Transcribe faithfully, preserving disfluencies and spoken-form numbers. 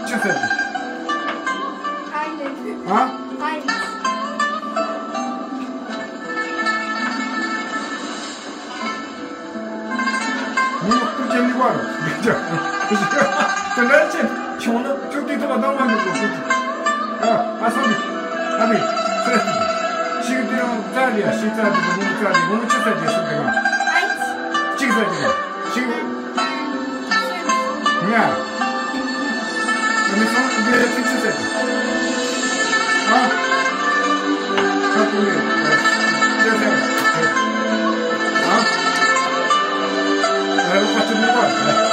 ce sete? Haide. Ha? Haide. Nu, tu ce ligoară? Te merge? Și unul, ce-o te dă dau mai mult. Ha, asta e. Abi, sete. Și de Italia, și Italia, de nu Italia, nu ce sete să te gândești? Haide. Ce sete? Și Ia. Começou a ver aqui que você tem. Ah? Tá comigo. Deixa eu ver. Ah? Aí eu vou partir do negócio, né?